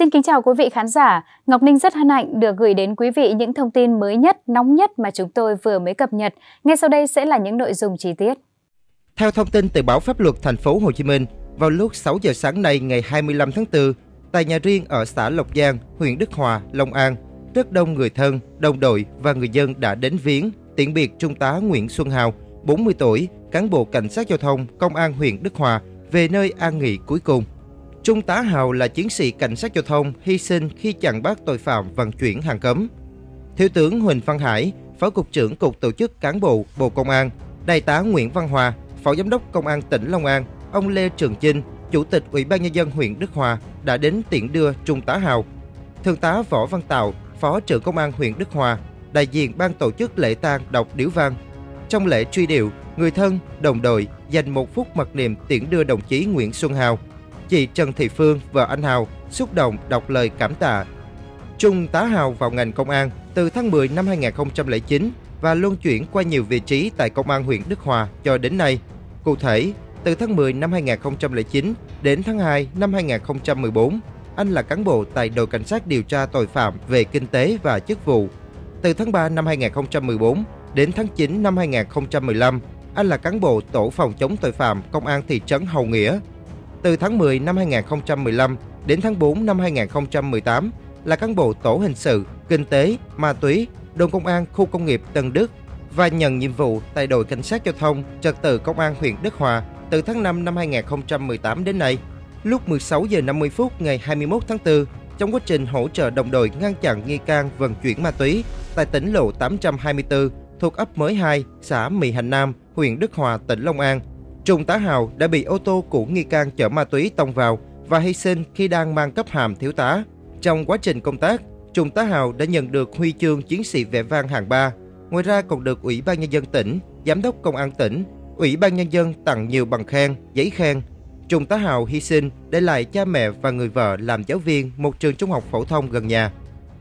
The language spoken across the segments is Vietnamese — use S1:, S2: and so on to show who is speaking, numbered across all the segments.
S1: Xin kính chào quý vị khán giả. Ngọc Ninh rất hân hạnh được gửi đến quý vị những thông tin mới nhất, nóng nhất mà chúng tôi vừa mới cập nhật. Ngay sau đây sẽ là những nội dung chi tiết.
S2: Theo thông tin từ báo Pháp luật Thành phố Hồ Chí Minh, vào lúc 6 giờ sáng nay ngày 25 tháng 4, tại nhà riêng ở xã Lộc Giang, huyện Đức Hòa, Long An, rất đông người thân, đồng đội và người dân đã đến viếng, tiễn biệt Trung tá Nguyễn Xuân Hào, 40 tuổi, cán bộ cảnh sát giao thông, công an huyện Đức Hòa về nơi an nghỉ cuối cùng. Trung tá Hào là chiến sĩ cảnh sát giao thông hy sinh khi chặn bắt tội phạm vận chuyển hàng cấm. Thiếu tướng Huỳnh Văn Hải, Phó Cục trưởng Cục Tổ chức Cán bộ, Bộ Công an, Đại tá Nguyễn Văn Hòa, Phó Giám đốc Công an tỉnh Long An, ông Lê Trường Chinh, Chủ tịch Ủy ban Nhân dân huyện Đức Hòa đã đến tiễn đưa Trung tá Hào. Thượng tá Võ Văn Tạo, Phó trưởng Công an huyện Đức Hòa, đại diện ban tổ chức lễ tang đọc điếu văn. Trong lễ truy điệu, người thân, đồng đội dành 1 phút mặc niệm tiễn đưa đồng chí Nguyễn Xuân Hào. Chị Trần Thị Phương, vợ anh Hào, xúc động đọc lời cảm tạ. Trung tá Hào vào ngành công an từ tháng 10 năm 2009 và luân chuyển qua nhiều vị trí tại Công an huyện Đức Hòa cho đến nay. Cụ thể, từ tháng 10 năm 2009 đến tháng 2 năm 2014, anh là cán bộ tại đội cảnh sát điều tra tội phạm về kinh tế và chức vụ. Từ tháng 3 năm 2014 đến tháng 9 năm 2015, anh là cán bộ tổ phòng chống tội phạm công an thị trấn Hồng Nghĩa. Từ tháng 10 năm 2015 đến tháng 4 năm 2018 là cán bộ tổ hình sự, kinh tế, ma túy, đồn công an khu công nghiệp Tân Đức và nhận nhiệm vụ tại đội cảnh sát giao thông trật tự công an huyện Đức Hòa từ tháng 5 năm 2018 đến nay. Lúc 16 giờ 50 phút ngày 21 tháng 4, trong quá trình hỗ trợ đồng đội ngăn chặn nghi can vận chuyển ma túy tại tỉnh lộ 824 thuộc ấp Mới 2, xã Mỹ Hạnh Nam, huyện Đức Hòa, tỉnh Long An, Trung tá Hào đã bị ô tô của nghi can chở ma túy tông vào và hy sinh khi đang mang cấp hàm thiếu tá. Trong quá trình công tác, Trung tá Hào đã nhận được huy chương chiến sĩ vẻ vang hạng 3. Ngoài ra còn được Ủy ban Nhân dân tỉnh, Giám đốc Công an tỉnh, Ủy ban Nhân dân tặng nhiều bằng khen, giấy khen. Trung tá Hào hy sinh để lại cha mẹ và người vợ làm giáo viên một trường trung học phổ thông gần nhà.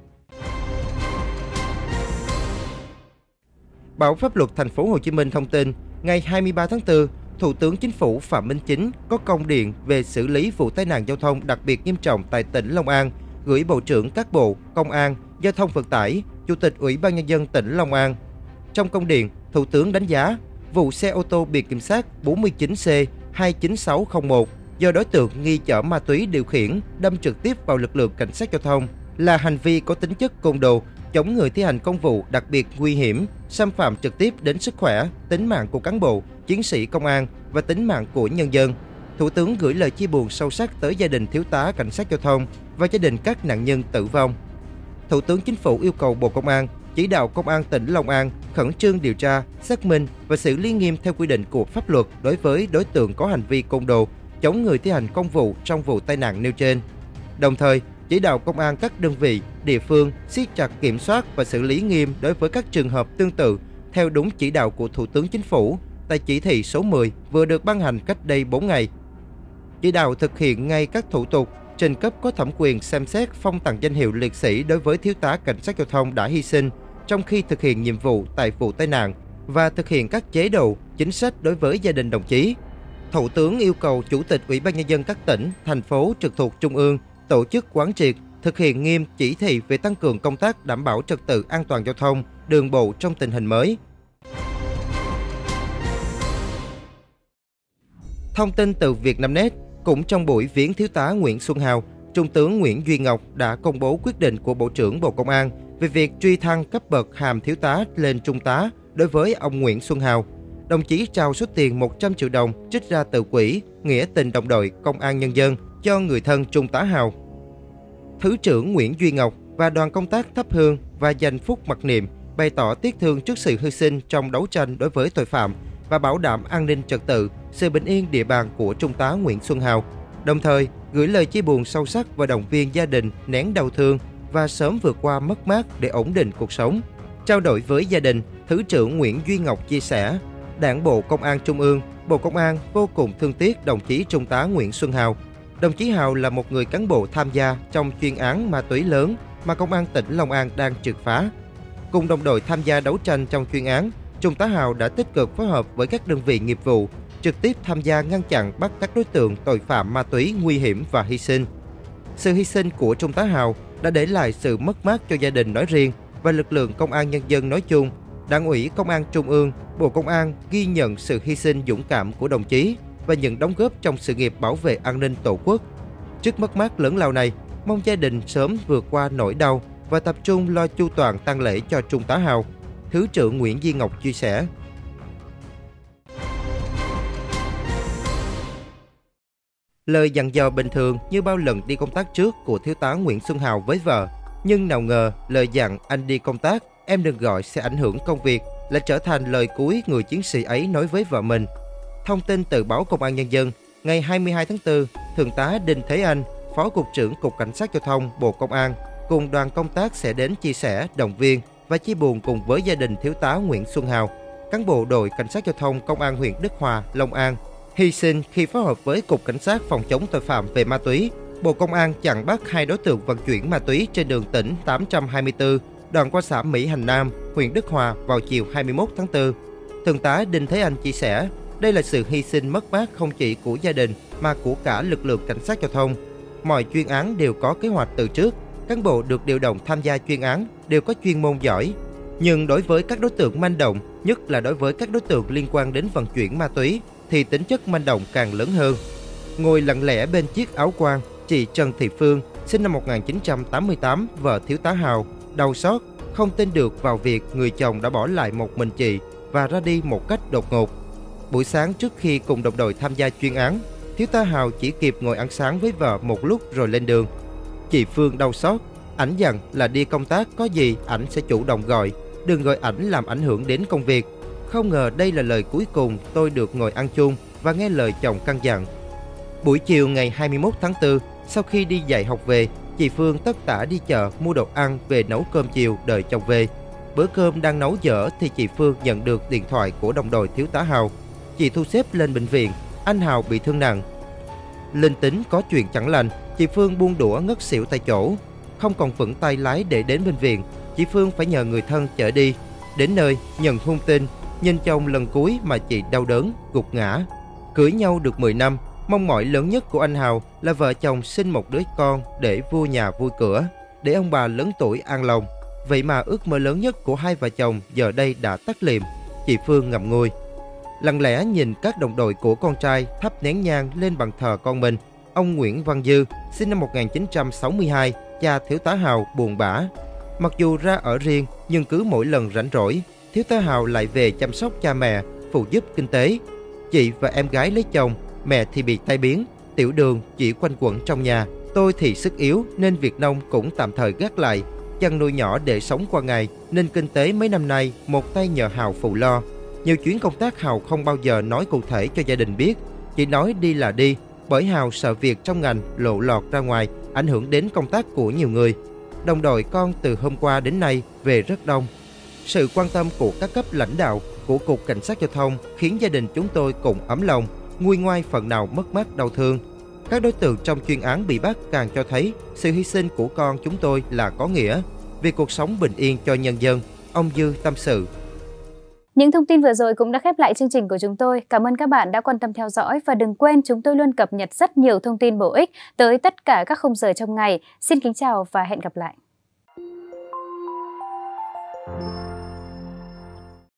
S2: Báo Pháp luật Thành phố Hồ Chí Minh thông tin, ngày 23 tháng 4, Thủ tướng Chính phủ Phạm Minh Chính có công điện về xử lý vụ tai nạn giao thông đặc biệt nghiêm trọng tại tỉnh Long An, gửi Bộ trưởng các bộ, Công an, Giao thông Vận tải, Chủ tịch Ủy ban Nhân dân tỉnh Long An. Trong công điện, Thủ tướng đánh giá vụ xe ô tô biển kiểm soát 49C29601 do đối tượng nghi chở ma túy điều khiển đâm trực tiếp vào lực lượng cảnh sát giao thông là hành vi có tính chất côn đồ, chống người thi hành công vụ đặc biệt nguy hiểm, xâm phạm trực tiếp đến sức khỏe, tính mạng của cán bộ, chiến sĩ công an và tính mạng của nhân dân. Thủ tướng gửi lời chia buồn sâu sắc tới gia đình thiếu tá cảnh sát giao thông và gia đình các nạn nhân tử vong. Thủ tướng Chính phủ yêu cầu Bộ Công an chỉ đạo Công an tỉnh Long An khẩn trương điều tra, xác minh và xử lý nghiêm theo quy định của pháp luật đối với đối tượng có hành vi côn đồ, chống người thi hành công vụ trong vụ tai nạn nêu trên. Đồng thời, chỉ đạo công an các đơn vị, địa phương siết chặt kiểm soát và xử lý nghiêm đối với các trường hợp tương tự theo đúng chỉ đạo của Thủ tướng Chính phủ tại chỉ thị số 10 vừa được ban hành cách đây 4 ngày. Chỉ đạo thực hiện ngay các thủ tục trình cấp có thẩm quyền xem xét phong tặng danh hiệu liệt sĩ đối với thiếu tá cảnh sát giao thông đã hy sinh trong khi thực hiện nhiệm vụ tại vụ tai nạn và thực hiện các chế độ, chính sách đối với gia đình đồng chí. Thủ tướng yêu cầu Chủ tịch Ủy ban Nhân dân các tỉnh, thành phố trực thuộc Trung ương tổ chức quán triệt, thực hiện nghiêm chỉ thị về tăng cường công tác đảm bảo trật tự an toàn giao thông, đường bộ trong tình hình mới. Thông tin từ Vietnamnet, cũng trong buổi viếng thiếu tá Nguyễn Xuân Hào, Trung tướng Nguyễn Duy Ngọc đã công bố quyết định của Bộ trưởng Bộ Công an về việc truy thăng cấp bậc hàm thiếu tá lên trung tá đối với ông Nguyễn Xuân Hào. Đồng chí trao số tiền 100 triệu đồng trích ra từ quỹ Nghĩa tình đồng đội Công an Nhân dân cho người thân Trung tá Hào. Thứ trưởng Nguyễn Duy Ngọc và đoàn công tác thắp hương và dành phút mặc niệm, bày tỏ tiếc thương trước sự hy sinh trong đấu tranh đối với tội phạm và bảo đảm an ninh trật tự, sự bình yên địa bàn của Trung tá Nguyễn Xuân Hào. Đồng thời, gửi lời chia buồn sâu sắc và động viên gia đình nén đau thương và sớm vượt qua mất mát để ổn định cuộc sống. Trao đổi với gia đình, Thứ trưởng Nguyễn Duy Ngọc chia sẻ, Đảng bộ Công an Trung ương, Bộ Công an vô cùng thương tiếc đồng chí Trung tá Nguyễn Xuân Hào. Đồng chí Hào là một người cán bộ tham gia trong chuyên án ma túy lớn mà Công an tỉnh Long An đang triệt phá. Cùng đồng đội tham gia đấu tranh trong chuyên án, Trung tá Hào đã tích cực phối hợp với các đơn vị nghiệp vụ, trực tiếp tham gia ngăn chặn bắt các đối tượng tội phạm ma túy nguy hiểm và hy sinh. Sự hy sinh của Trung tá Hào đã để lại sự mất mát cho gia đình nói riêng và lực lượng công an nhân dân nói chung. Đảng ủy Công an Trung ương, Bộ Công an ghi nhận sự hy sinh dũng cảm của đồng chí và những đóng góp trong sự nghiệp bảo vệ an ninh Tổ quốc. Trước mất mát lớn lao này, mong gia đình sớm vượt qua nỗi đau và tập trung lo chu toàn tang lễ cho Trung tá Hào. Thứ trưởng Nguyễn Duy Ngọc chia sẻ. Lời dặn dò bình thường như bao lần đi công tác trước của Thiếu tá Nguyễn Xuân Hào với vợ. Nhưng nào ngờ lời dặn anh đi công tác, em đừng gọi sẽ ảnh hưởng công việc lại trở thành lời cuối người chiến sĩ ấy nói với vợ mình. Thông tin từ báo Công an Nhân dân, ngày 22 tháng 4, Thượng tá Đinh Thế Anh, Phó Cục trưởng Cục Cảnh sát Giao thông Bộ Công an, cùng đoàn công tác sẽ đến chia sẻ, động viên và chia buồn cùng với gia đình Thiếu tá Nguyễn Xuân Hào, cán bộ đội Cảnh sát Giao thông Công an huyện Đức Hòa, Long An, hy sinh khi phối hợp với Cục Cảnh sát Phòng chống tội phạm về ma túy, Bộ Công an chặn bắt 2 đối tượng vận chuyển ma túy trên đường tỉnh 824, đoạn qua xã Mỹ Hành Nam, huyện Đức Hòa vào chiều 21 tháng 4. Thượng tá Đinh Thế Anh chia sẻ, đây là sự hy sinh mất mát không chỉ của gia đình mà của cả lực lượng cảnh sát giao thông. Mọi chuyên án đều có kế hoạch từ trước, cán bộ được điều động tham gia chuyên án đều có chuyên môn giỏi. Nhưng đối với các đối tượng manh động, nhất là đối với các đối tượng liên quan đến vận chuyển ma túy, thì tính chất manh động càng lớn hơn. Ngồi lặng lẽ bên chiếc áo quan, chị Trần Thị Phương, sinh năm 1988, vợ Thiếu tá Hào, đau xót, không tin được vào việc người chồng đã bỏ lại một mình chị và ra đi một cách đột ngột. Buổi sáng trước khi cùng đồng đội tham gia chuyên án, Thiếu tá Hào chỉ kịp ngồi ăn sáng với vợ một lúc rồi lên đường. Chị Phương đau xót, ảnh dặn là đi công tác có gì ảnh sẽ chủ động gọi, đừng gọi ảnh làm ảnh hưởng đến công việc. Không ngờ đây là lời cuối cùng tôi được ngồi ăn chung và nghe lời chồng căn dặn. Buổi chiều ngày 21 tháng 4, sau khi đi dạy học về, chị Phương tất tả đi chợ mua đồ ăn về nấu cơm chiều đợi chồng về. Bữa cơm đang nấu dở thì chị Phương nhận được điện thoại của đồng đội Thiếu tá Hào. Chị thu xếp lên bệnh viện, anh Hào bị thương nặng. Linh tính có chuyện chẳng lành, chị Phương buông đũa ngất xỉu tại chỗ. Không còn vững tay lái để đến bệnh viện, chị Phương phải nhờ người thân chở đi. Đến nơi, nhận thông tin, nhìn chồng lần cuối mà chị đau đớn, gục ngã. Cưới nhau được 10 năm, mong mỏi lớn nhất của anh Hào là vợ chồng sinh một đứa con để vui nhà vui cửa, để ông bà lớn tuổi an lòng. Vậy mà ước mơ lớn nhất của hai vợ chồng giờ đây đã tắt liệm. Chị Phương ngậm ngùi, lặng lẽ nhìn các đồng đội của con trai thắp nén nhang lên bàn thờ con mình. Ông Nguyễn Văn Dư, sinh năm 1962, cha Thiếu tá Hào buồn bã. Mặc dù ra ở riêng, nhưng cứ mỗi lần rảnh rỗi, Thiếu tá Hào lại về chăm sóc cha mẹ, phụ giúp kinh tế. Chị và em gái lấy chồng, mẹ thì bị tai biến, tiểu đường chỉ quanh quẩn trong nhà. Tôi thì sức yếu nên việc nông cũng tạm thời gác lại. Chăn nuôi nhỏ để sống qua ngày nên kinh tế mấy năm nay một tay nhờ Hào phụ lo. Nhiều chuyến công tác Hào không bao giờ nói cụ thể cho gia đình biết, chỉ nói đi là đi, bởi Hào sợ việc trong ngành lộ lọt ra ngoài, ảnh hưởng đến công tác của nhiều người. Đồng đội con từ hôm qua đến nay về rất đông. Sự quan tâm của các cấp lãnh đạo của Cục Cảnh sát Giao thông khiến gia đình chúng tôi cũng ấm lòng, nguôi ngoai phần nào mất mát đau thương. Các đối tượng trong chuyên án bị bắt càng cho thấy sự hy sinh của con chúng tôi là có nghĩa vì cuộc sống bình yên cho nhân dân, ông Dư tâm sự.
S1: Những thông tin vừa rồi cũng đã khép lại chương trình của chúng tôi. Cảm ơn các bạn đã quan tâm theo dõi và đừng quên chúng tôi luôn cập nhật rất nhiều thông tin bổ ích tới tất cả các khung giờ trong ngày. Xin kính chào và hẹn gặp lại.